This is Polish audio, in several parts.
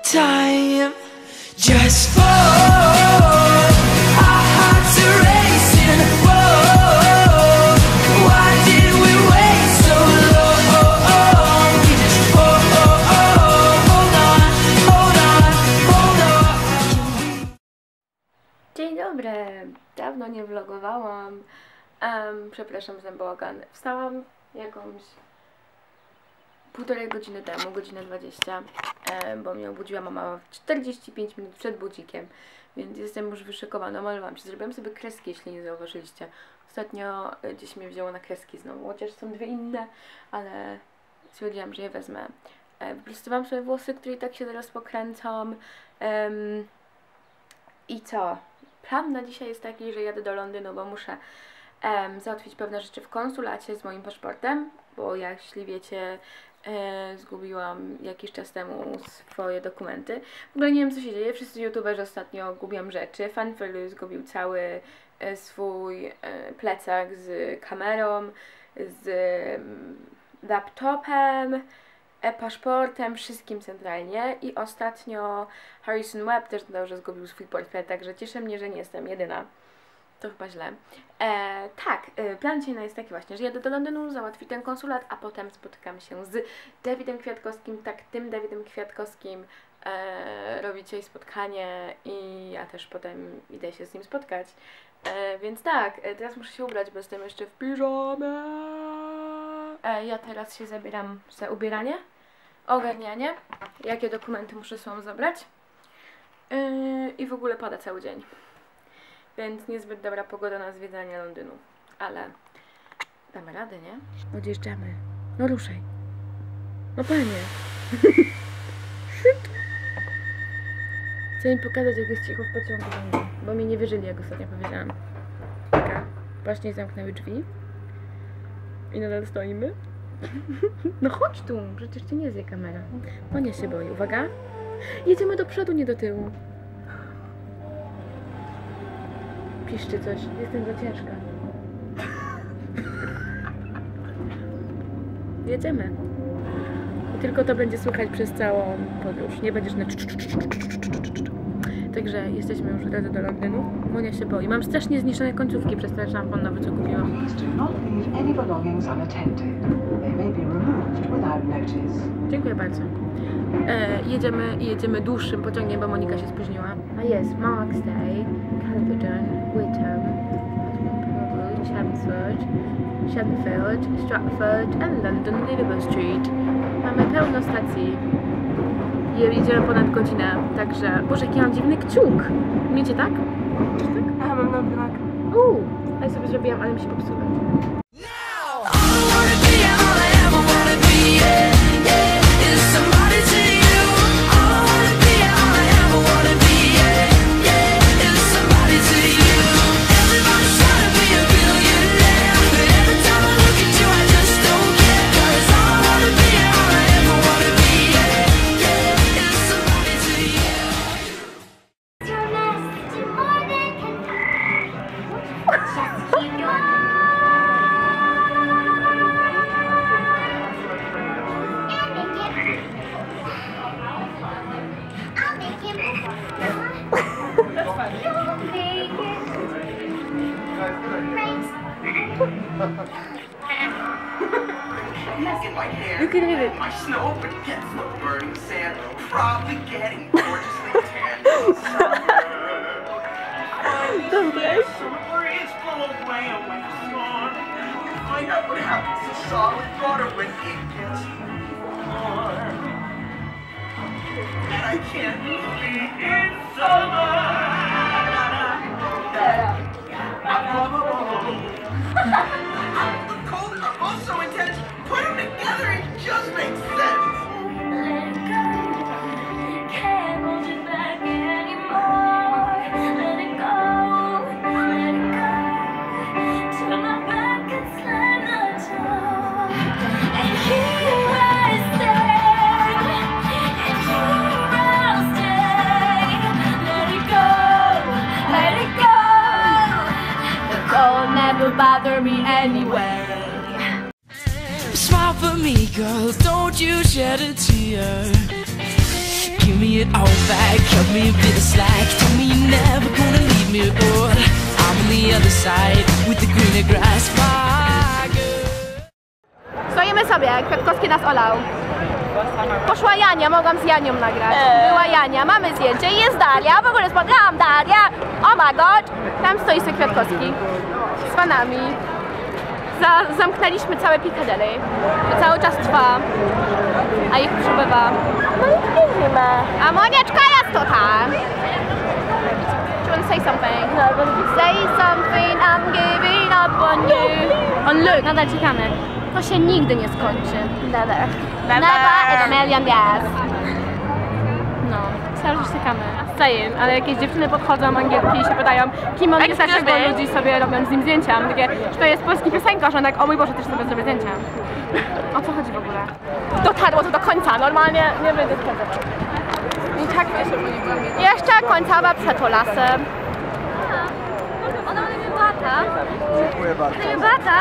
time just for our hearts are racing. Whoa, why did we wait so long? We just hold on. Dzień dobry, dawno nie vlogowałam. Przepraszam za bałagan. Wstałam jakąś półtorej godziny temu, godzinę 20, bo mnie obudziła mama 45 minut przed budzikiem, więc jestem już wyszykowana, malowałam się, zrobiłam sobie kreski, jeśli nie zauważyliście. Ostatnio gdzieś mnie wzięło na kreski znowu, chociaż są dwie inne, ale stwierdziłam, że je wezmę. Wyprostowałam sobie włosy, które i tak się zaraz pokręcą. I co? Plan na dzisiaj jest taki, że jadę do Londynu, bo muszę załatwić pewne rzeczy w konsulacie z moim paszportem, bo jeśli wiecie, zgubiłam jakiś czas temu swoje dokumenty. W ogóle nie wiem, co się dzieje, wszyscy youtuberzy ostatnio gubią rzeczy. Fanfelu zgubił cały swój plecak z kamerą, z laptopem, paszportem, wszystkim centralnie. I ostatnio Harrison Webb też dodał, że zgubił swój portfel, także cieszy mnie, że nie jestem jedyna. To chyba źle. Plan dzisiaj jest taki właśnie, że jadę do Londynu, załatwię ten konsulat, a potem spotykam się z Dawidem Kwiatkowskim, tym Dawidem Kwiatkowskim robi dzisiaj spotkanie i ja też potem idę się z nim spotkać. Więc tak, teraz muszę się ubrać, bo jestem jeszcze w piżamie. Ja teraz się zabieram za ubieranie, ogarnianie, jakie dokumenty muszę sobą zabrać i w ogóle pada cały dzień. Więc niezbyt dobra pogoda na zwiedzanie Londynu. Ale damy radę, nie? Odjeżdżamy. No ruszaj. No panie. Chcę im pokazać, jak jest cicho w pociągu, bo mi nie wierzyli, jak ostatnio powiedziałam. Taka. Właśnie zamknęły drzwi. I nadal stoimy. No chodź tu, przecież cię nie zje kamera. O, nie się boi. Uwaga. Jedziemy do przodu, nie do tyłu. Piszczy coś. Jestem za ciężka. Jedziemy. I tylko to będzie słychać przez całą podróż. Nie będziesz na Także jesteśmy już w drodze do Londynu. Monia się boi. Mam strasznie zniszczone końcówki przez ten szampon nowy, co kupiłam. Dziękuję bardzo. Jedziemy dłuższym pociągiem, bo Monika się spóźniła. A jest Marksday, Calverton, Witham, Chelmsford, Shenfield, Stratford and London Liverpool Street. Mamy pełno stacji. Jedziemy ponad godzinę, także... Boże, jaki mam dziwny kciuk! Umiecie tak? Tak? Mam nowy znak. Ja sobie zrobiłam, ale mi się popsuło. You can hit it. My snow gets the burning sand, probably getting gorgeously tan. Summer breeze blow away when it's gone. Find out what happens to solid water when it gets warm. And I can't believe it's summer. The cold are also intense. Put them together, it just makes sense. Let it go. Can't hold you back anymore. Let it go. Let it go. Turn my back and slam the door. And here I stand. And here I'll stay. Let it go. Let it go. The cold never bothered me anyway. Smile for me, girl, don't you shed a tear. give me it all back, cut me a bit of slack. Tell me you're never gonna leave me, but I'm on the other side with the greener grass. My girl. Stoimy sobie, Kwiatkowski nas olał. Poszła Jania, mogłam z Janią nagrać. Była Jania, mamy zdjęcie i jest Daria. W ogóle spotkałam Darię. Oh my god. Tam stoi sobie Kwiatkowski z fanami. Zamknęliśmy całe Piccadilly. To cały czas trwa. A ich przybywa. No nie ma. A Monieczka jest tutaj. Do you want to say something? No, say something, I'm giving up on you. On Luke, nadal czekamy. To się nigdy nie skończy. Never. Never in a million years. No, cały czas czekamy. Saying, ale jakieś dziewczyny podchodzą, Angielki i się pytają, kim on jest, dlaczego ludzi sobie robią z nim zdjęcia. Takie, czy to jest polski piosenkarz, on tak, o mój Boże, też sobie zrobię zdjęcia. O co chodzi w ogóle? Dotarło to do końca, normalnie nie będę wskazywać. I tak jeszcze końcowa przed lasem. Ona ma mnie bata. Dziękuję bardzo. Mnie bata?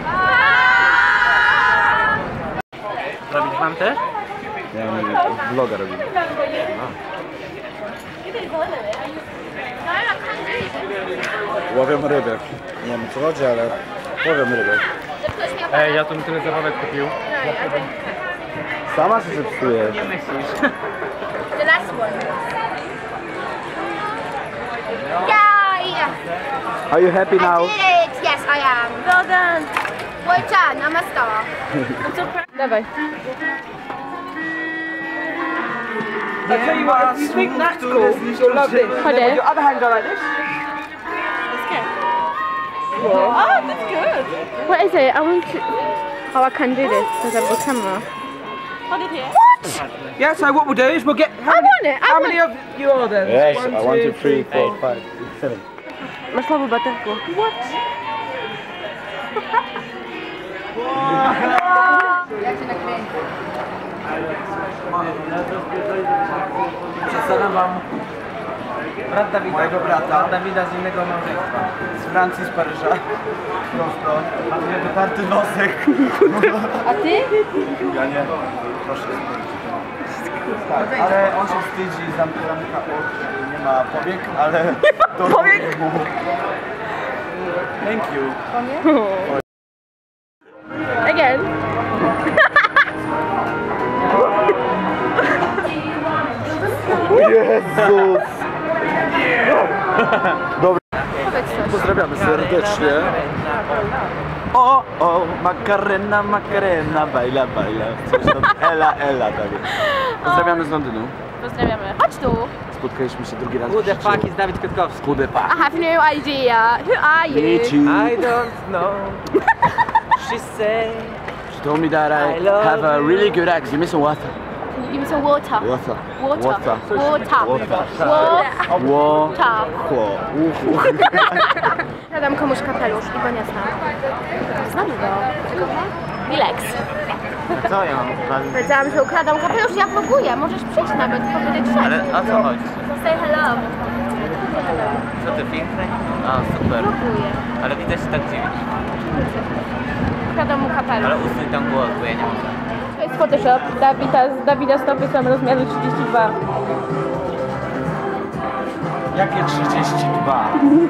Robić wam też? Ja vloga robię. Łowią ryby. Nie wiem co chodzi, ale łowią ryby. Ej, ja tu mi tyle zabawek kupił. Sama się zepsuje. Nie myślisz? The last one. Yeah! Are you happy now? I did it! Yes, I am. Well done. Well done, I'm a star. Dawaj. I tell you what, if you think that's cool, you'll love this. Hold it. Your other hand go like this. Oh, that's good. What is it? I want to... Oh, I can do this because I've got a camera. Yeah, so what we'll do is we'll get... How many of you are there? Yes, One, I want two, to 3, 4, 5, 7. Masz słabo baterku. What? Przedstawiam wam brat Dawida. Mojego brata. Brat Dawida z innego małżeństwa. Z Francji, z Paryża. Prosto. Ma mnie wytarty nosek. A ty? Ja nie. Proszę Tak, ale on się wstydzi, zamyka oczy, nie ma powiek, ale... Powiek? Thank you. Again. Jezus! Dobra, Powiedz coś. pozdrawiamy serdecznie. O, Macarena, Macarena, baila, baila. Coś tam, Ela, tak jest. Pozdrawiamy z Londynu. Pozdrawiamy. Chodź tu. Spotkaliśmy się drugi raz. Who the fuck is Dawid Kwiatkowski? Who the fuck? I have no idea. Who are you? Me too. I don't know. She said She told me that I I love have a you. really good accent. Give me some water. Can you give me some water? Water. Water. Water. Water. Dam komuś kapelusz i go nie znam. Znam go. Milex. co ja mam? Powiedziałam, że ukradam kapelusz, ja vloguję. Możesz przyjść nawet, powiedzieć Ale o co chodzi? Say hello. Co ty piękny? A super. Vloguję. Ale widać się tak dziwić. Ukradam mu kapelusz. Ale usuń tam głos, bo ja nie mogę. To jest Photoshop. Dawida stopy są rozmiaru 32. Jakie 32?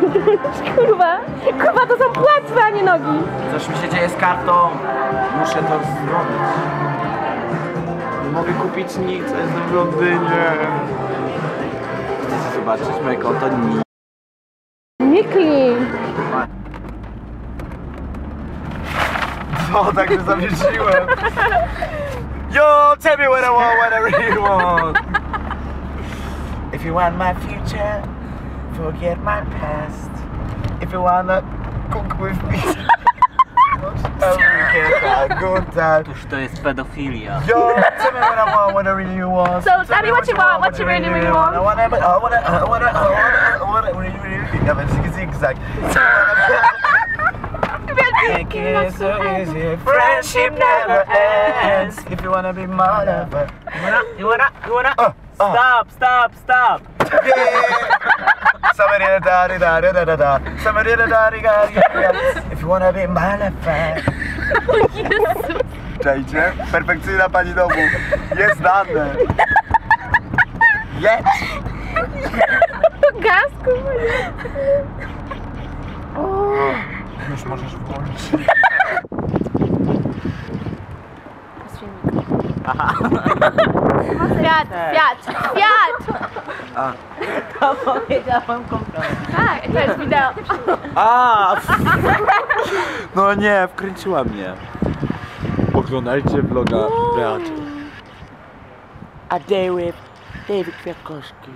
Kurwa, to są płetwy, a nie nogi. Coś mi się dzieje z kartą. Muszę to zrobić. Nie mogę kupić nic, jestem w Londynie. Chcecie zobaczyć moje konto? Nie klin. No, tak się zawiesiłem. Yo, tell me what I want, what I really want. If you want my future, forget my past. If you wanna cook with me, we can have a good time. Tuż to jest pedofilia. Yo, tell me what I want, what I really want. So tell me what you want, what you really, really want. I wanna really, really. Ja będę zigzag. Making it so easy, friendship never ends. If you wanna be my lover, You wanna? Stop! If you wanna be my lover. Czajcie? Perfekcyjna pani domu. Jest dane. Jedź! Gasku! Już możesz włączyć. Fiat! To powiedziałem kompletnie. Tak, to jest wideo. A! No nie, wkręciła mnie. Oglądajcie vloga Beaty. A David Kwiatkowski.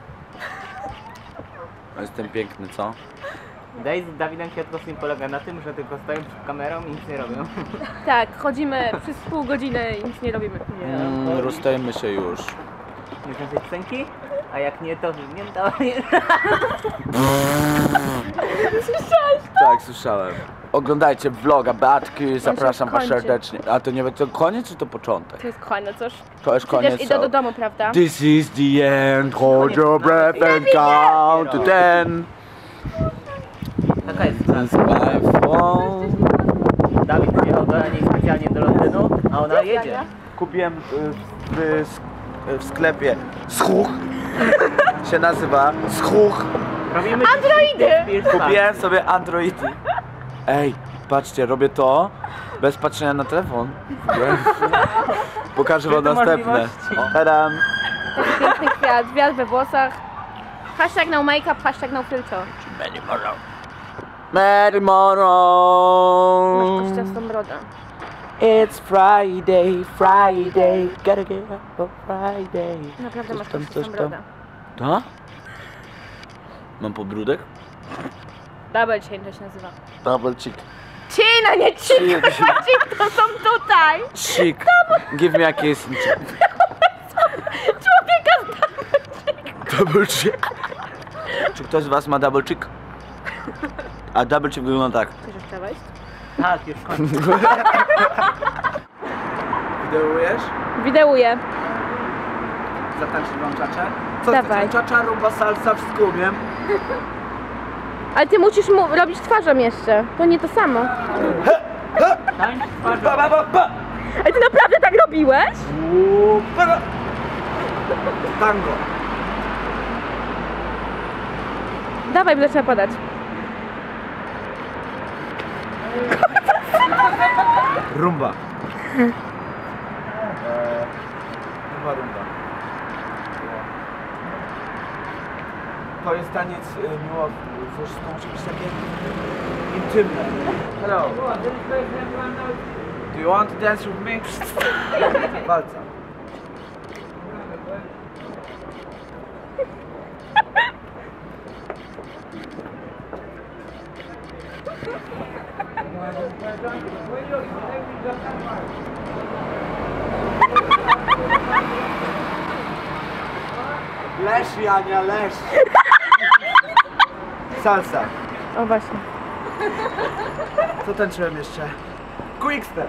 Jestem piękny, co? Daj z Dawidem Kwiatkowskim polega na tym, że tylko stoją przed kamerą i nic nie robią. Tak, chodzimy przez pół godziny i nic nie robimy. Rozstajemy się już. Nie więcej piosenki? A jak nie, to nie dalej. Tak, słyszałem. Oglądajcie vloga Beatki, zapraszam was kończy. serdecznie. A to nie wiem, to koniec czy to początek? To jest koniec, cóż. To jest koniec. Przecież idę do domu, prawda? This is the end, hold your breath and count to 10. Taka jest It's my fault. Dawid przyjechał do niej specjalnie do Londynu, a ona jedzie. Kupiłem w sklepie Schuch. Się nazywa Schuch. Robimy Androidy! Kupiłem sobie Androidy. Ej, patrzcie, robię to bez patrzenia na telefon. Pokażę wam Świetne następne. możliwości. Tadam. Taki piękny kwiat, wiatr we włosach. Hashtag no make-up, hashtag no filter. Mary Masz Monroe. kościastą brodę. It's Friday, gotta get up Friday. Naprawdę masz Coś tam, kościastą coś tam. brodę. Da? Mam podbródek? Double chain to się nazywa. Double chick. Chin, a nie chin! Chick. Chin to są tutaj! Chick. Give me a kiss. Człowieka z double chick! Double chick. Czy ktoś z was ma double chick? A double chick wygląda tak. Chcesz jeszcze wejść? Tak, już kończę. Wideujesz? Wideuję. Zatańczyć wam czaczę? Co Dawaj. Czacza, rumba, salsa, wszystko umiem. Ale ty musisz mu robić twarzą jeszcze. To nie to samo. Tańcz twarzą. Ba, ba, ba, ba. Ale ty naprawdę tak robiłeś? Ba, ba. Tango. Dawaj, bo zaczyna padać. Rumba. Rumba. To jest taniec miłosny. Zresztą musi być takie intymne. Hello. Do you want to dance with me? Walca. Leż, Jania, leż. Salsa. O właśnie. Co tańczyłem jeszcze? Quickstep.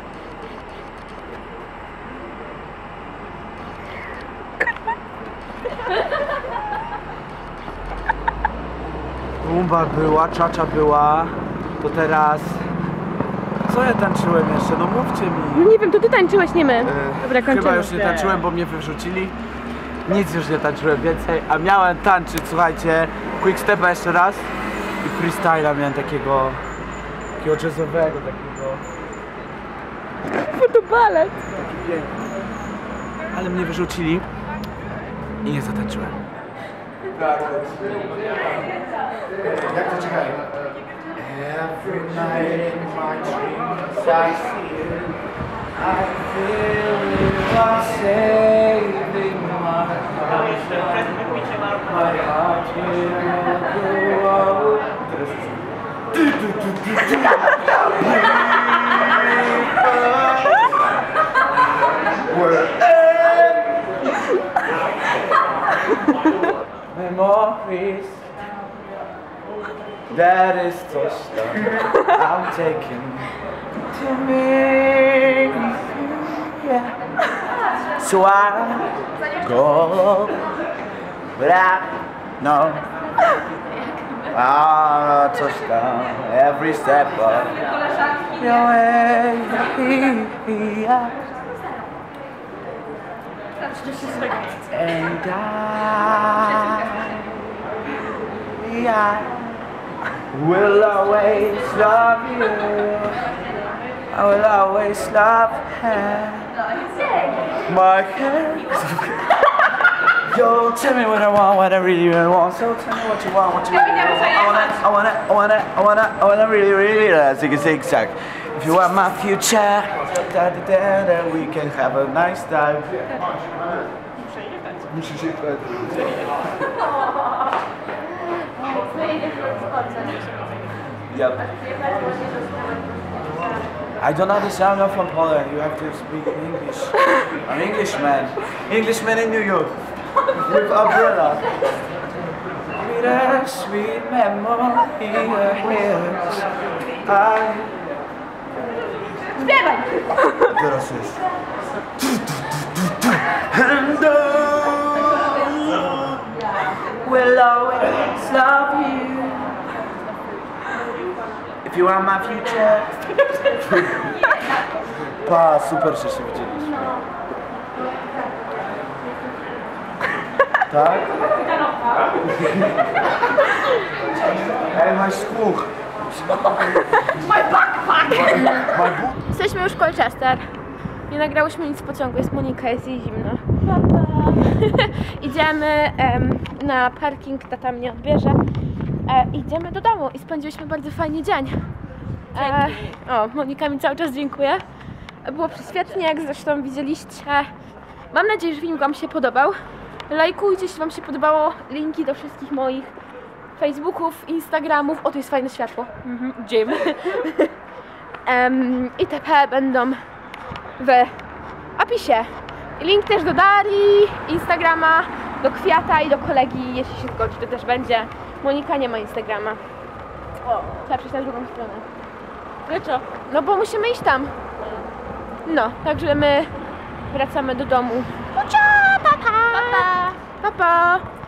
Rumba była, czacza była. To teraz... Co ja tańczyłem jeszcze? No mówcie mi. No nie wiem, to ty tańczyłeś, nie my. Dobra, kończymy. Chyba już nie tańczyłem, bo mnie wyrzucili. Nic już nie tańczyłem więcej, a miałem tańczyć, słuchajcie, quickstepa jeszcze raz i freestyla miałem takiego jazzowego, takiego Fotobalet. pięknego. Ale mnie wyrzucili i nie zatańczyłem. Jak to czekaj? Every night in my dreams I see it. I feel it was saving my heart will go out. Memories. That is coś tam I'm taking to me. Yeah. So I go, but I know coś tam every step of your way. And I will always love you. I will always love her. My hair. Yo, tell me what I want, what I really want. So tell me what you want, what you really want. I wanna really zig-zag. If you want my future, then we can have a nice time. Musisz jechać. Yep. I don't understand. I'm from Poland. You have to speak English. I'm Englishman. Englishman in New York. With umbrella. With a sweet memory hills. Śpiewaj! Teraz jest. And will always love you. If you want my future. Pa, super, że się widzieliśmy. Tak? Ej, masz słuch. Jesteśmy już w Colchester. Nie nagrałyśmy nic w pociągu, jest Monika, jest jej zimno. Idziemy na parking, tata mnie odbierze. Idziemy do domu i spędziliśmy bardzo fajny dzień. O, Monika mi cały czas dziękuję. Było prześwietnie, jak zresztą widzieliście. Mam nadzieję, że film wam się podobał. Lajkujcie, jeśli wam się podobało. Linki do wszystkich moich Facebooków, Instagramów. O, tu jest fajne światło. Gym. itp. będą w opisie. Link też do Darii, Instagrama, do Kwiata i do kolegi, jeśli się zgodzi, to też będzie. Monika nie ma Instagrama. O, trzeba przejść na drugą stronę. Dlaczego? No bo musimy iść tam. No, także my wracamy do domu. Pa, pa! Pa, pa!